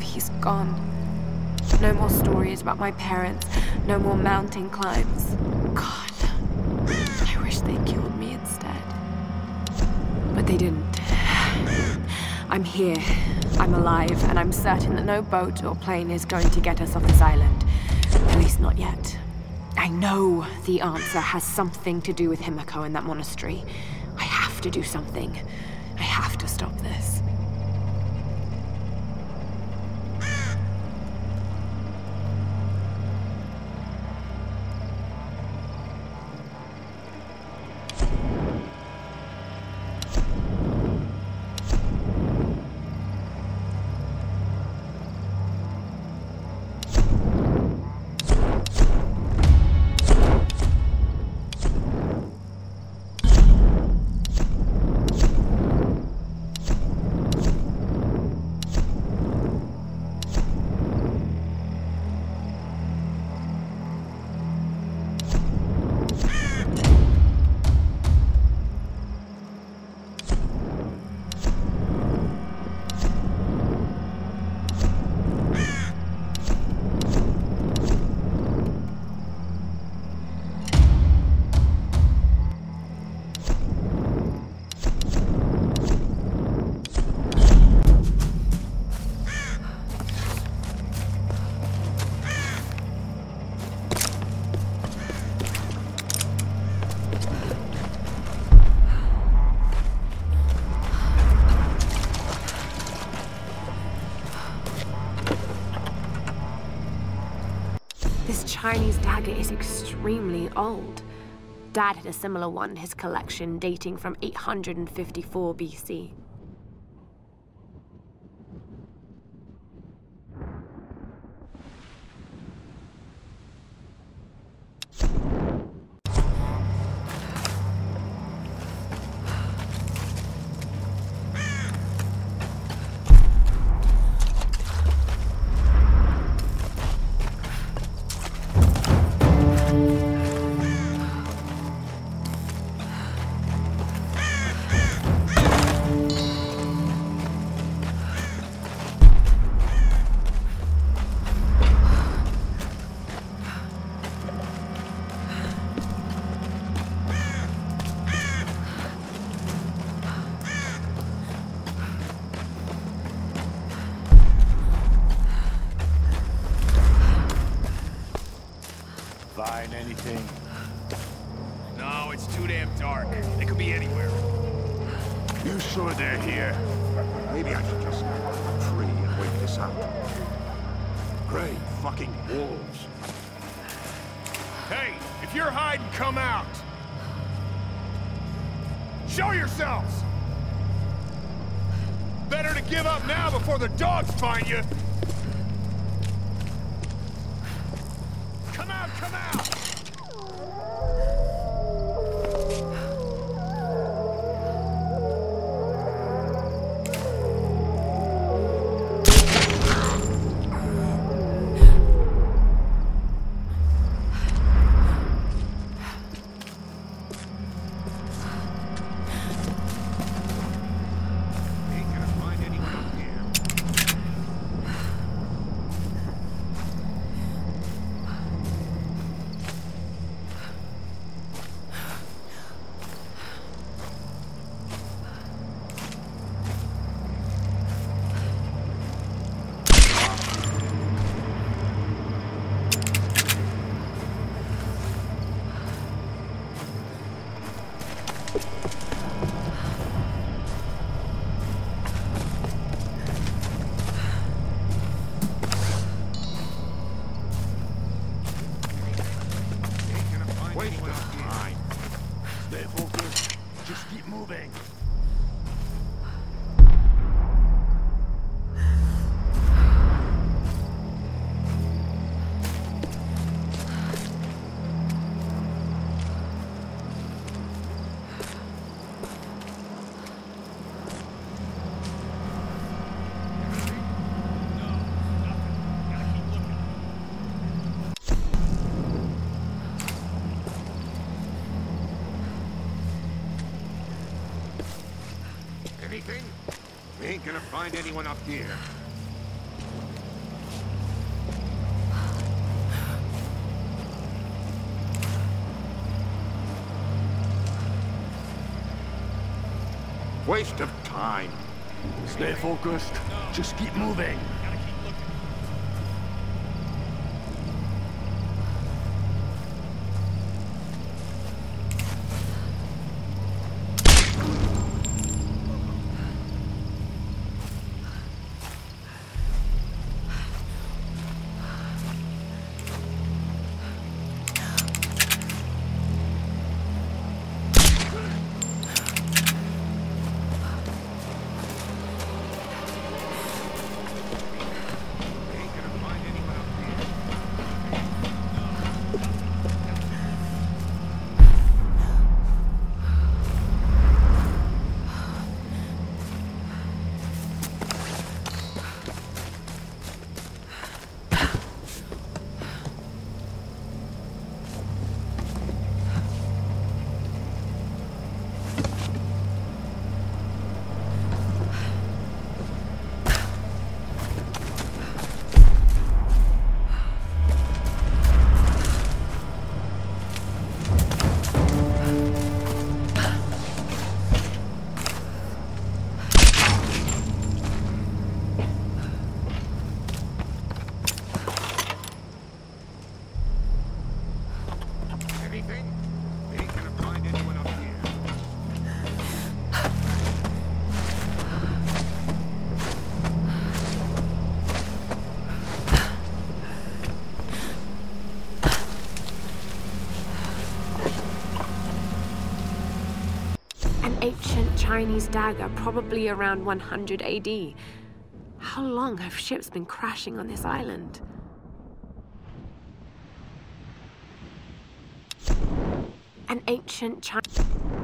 He's gone. No more stories about my parents. No more mountain climbs. God, I wish they killed me instead. But they didn't. I'm here. I'm alive, and I'm certain that no boat or plane is going to get us off this island. At least not yet. I know the answer has something to do with Himiko and that monastery. I have to do something. I have to stop this. This Chinese dagger is extremely old. Dad had a similar one in his collection dating from 854 BC. Find anything? No, it's too damn dark. They could be anywhere. You sure they're here? Maybe I should just climb a tree and wait this out. Great fucking wolves. Hey, if you're hiding, come out! Show yourselves! Better to give up now before the dogs find you! Come out, come out! Anything? We ain't gonna find anyone up here. Waste of time. Stay focused. Just keep moving. Gotta keep looking. Ancient Chinese dagger, probably around 100 AD. How long have ships been crashing on this island? An ancient Chinese...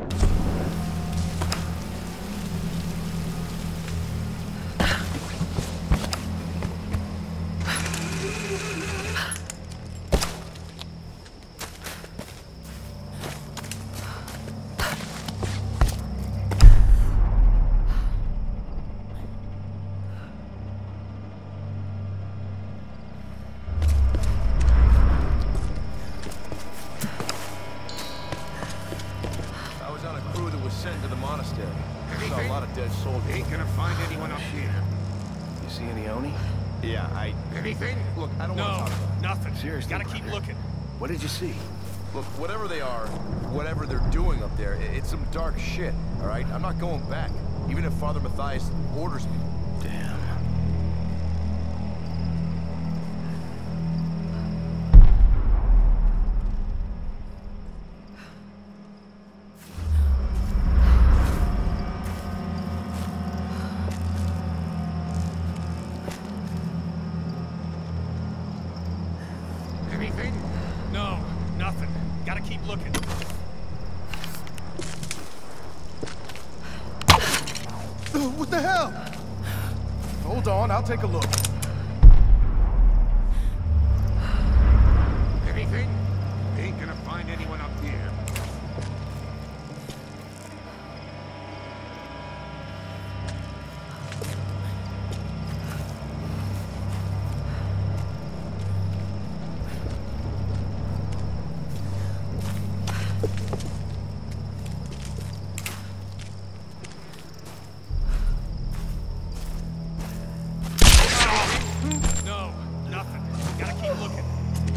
Sent to the monastery. I saw a lot of dead soldiers. Ain't gonna find anyone up here. You see any Oni? Yeah, Anything? Look, I don't want to No, talk about it. nothing. Seriously, Gotta keep brother. looking. What did you see? Look, whatever they are, whatever they're doing up there, it's some dark shit, all right? I'm not going back, even if Father Matthias orders me. Damn. Anything? No, nothing. Gotta keep looking. What the hell? Hold on, I'll take a look. Anything? Ain't gonna find anyone up here. No, nothing. Gotta keep looking.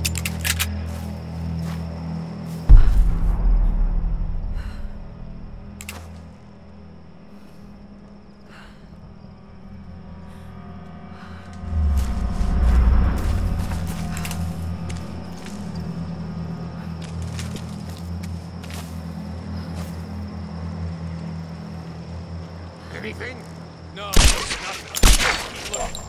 Anything? No, nothing. Gotta keep looking.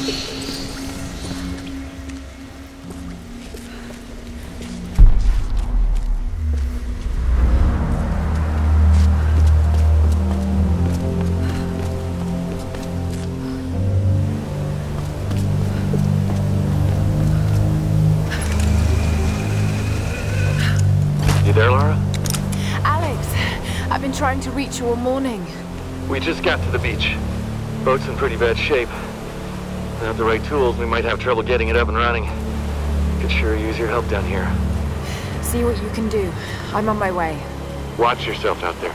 There, Lara? Alex, I've been trying to reach you all morning. We just got to the beach. Boat's in pretty bad shape. Without the right tools, we might have trouble getting it up and running. Could sure use your help down here. See what you can do. I'm on my way. Watch yourself out there.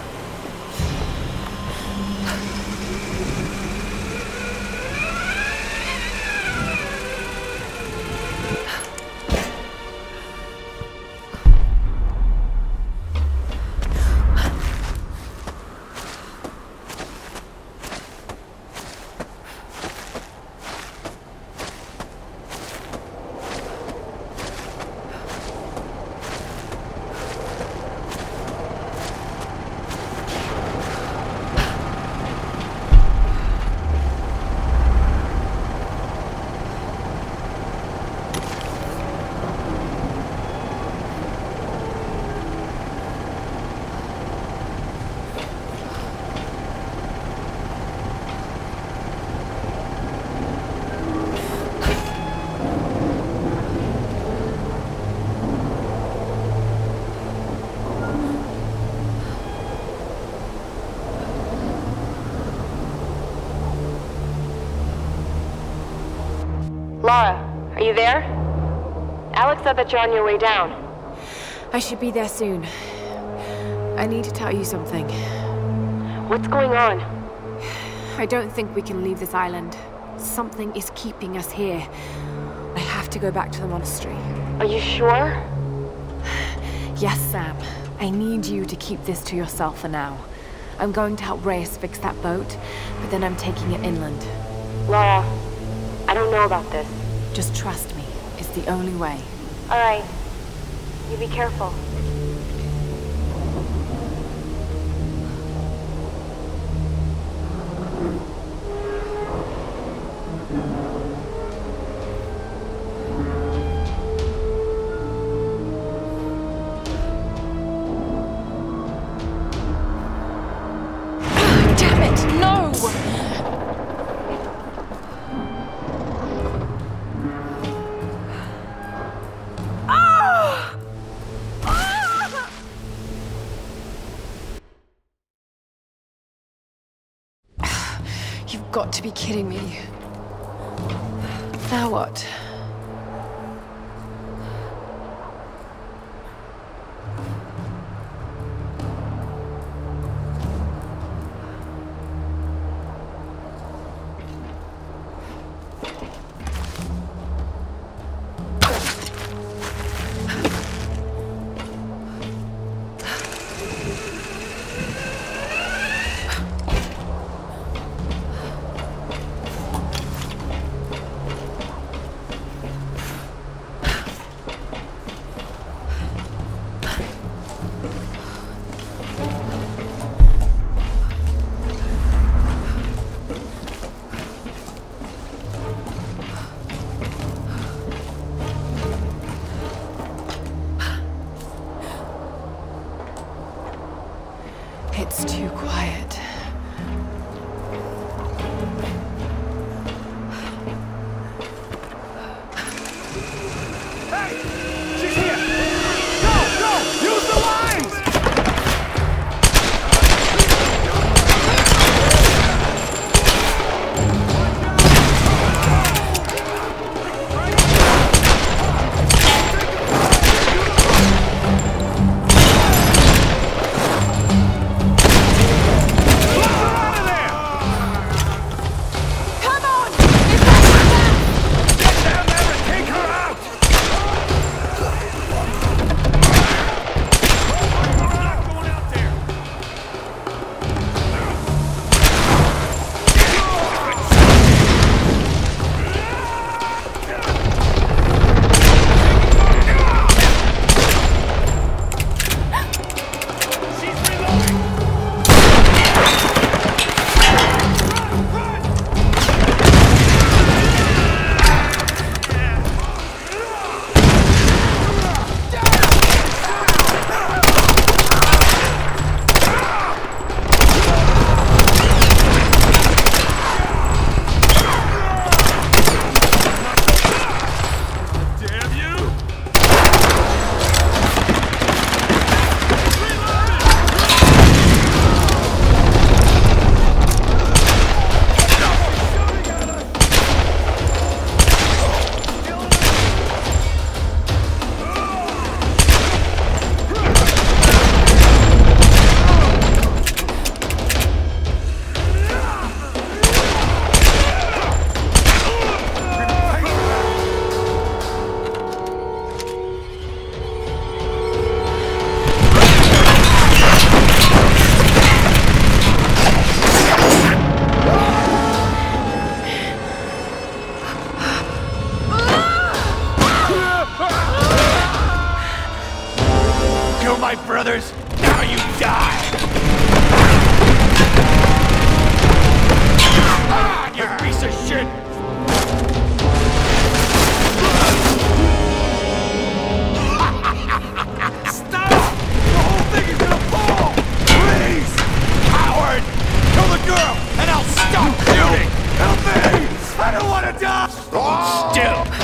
Lara, are you there? Alex said that you're on your way down. I should be there soon. I need to tell you something. What's going on? I don't think we can leave this island. Something is keeping us here. I have to go back to the monastery. Are you sure? Yes, Sam. I need you to keep this to yourself for now. I'm going to help Reyes fix that boat, but then I'm taking it inland. Lara, I don't know about this. Just trust me. It's the only way. All right. You be careful. Damn it, no! You've got to be kidding me. Now what? It's too quiet. Hey! She's here! Go! Go! Use the lines! my brothers. Now you die! Ah, you piece of shit! Stop! The whole thing is gonna fall! Please! Coward! Kill the girl, and I'll stop shooting! Help me! I don't want to die! Hold still!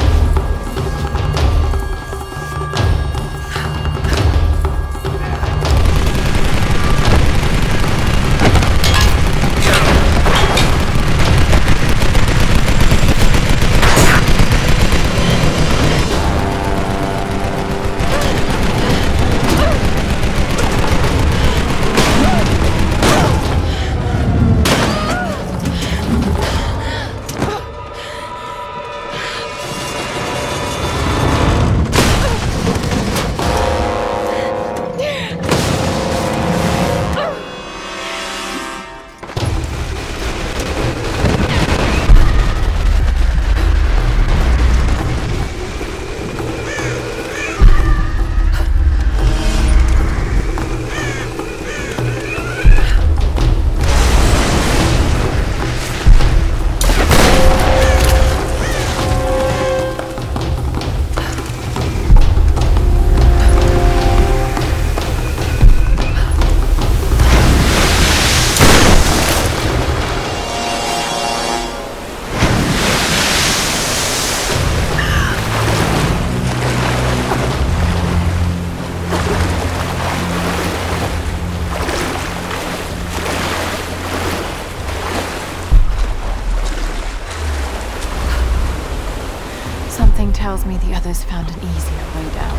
Something tells me the others found an easier way down.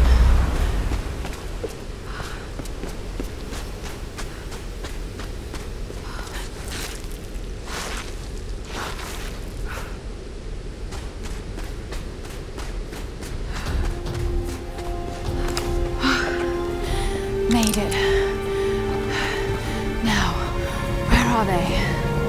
Made it. Now, where are they?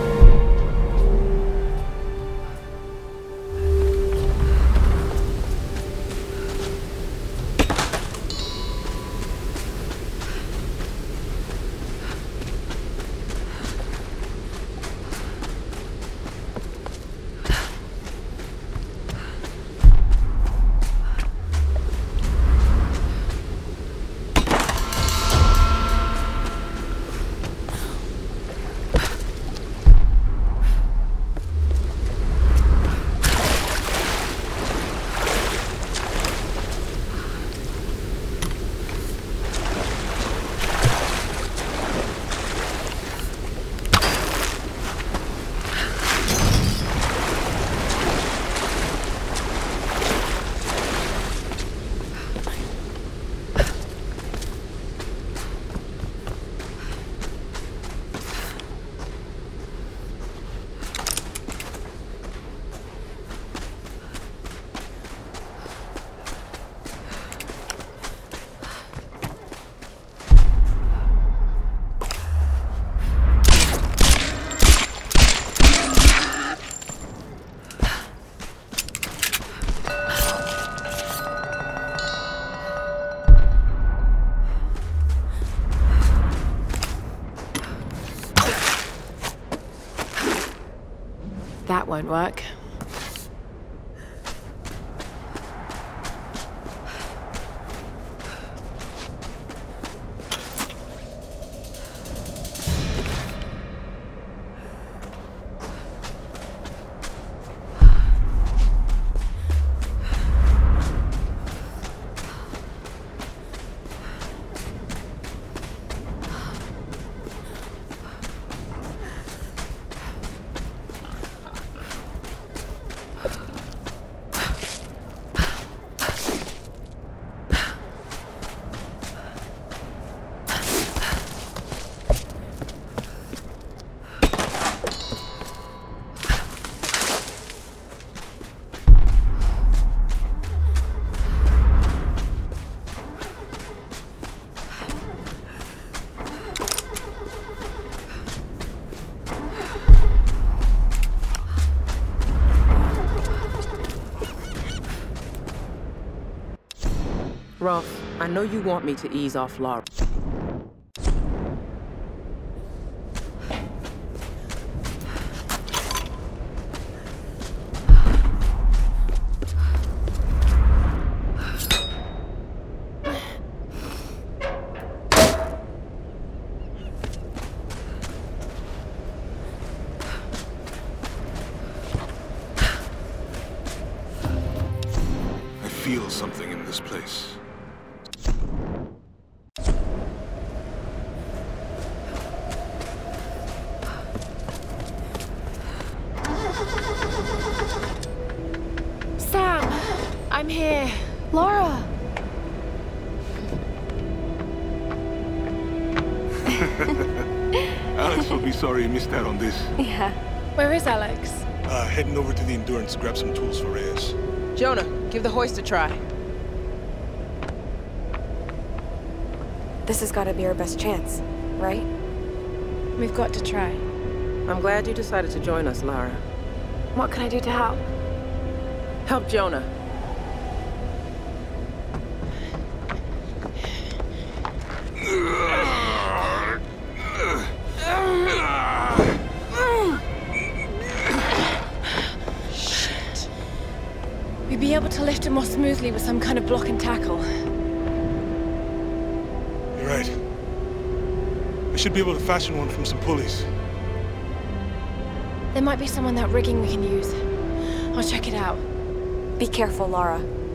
That won't work. Roth. I know you want me to ease off Lara. I feel something in this place. Sam, I'm here. Lara. Alex will be sorry he missed out on this. Yeah. Where is Alex? Heading over to the Endurance to grab some tools for Reyes. Jonah, give the hoist a try. This has got to be our best chance, right? We've got to try. I'm glad you decided to join us, Lara. What can I do to help? Help Jonah. Shit. We'd be able to lift him more smoothly with some kind of block and tackle. You're right. I should be able to fashion one from some pulleys. There might be some on that rigging we can use. I'll check it out. Be careful, Lara.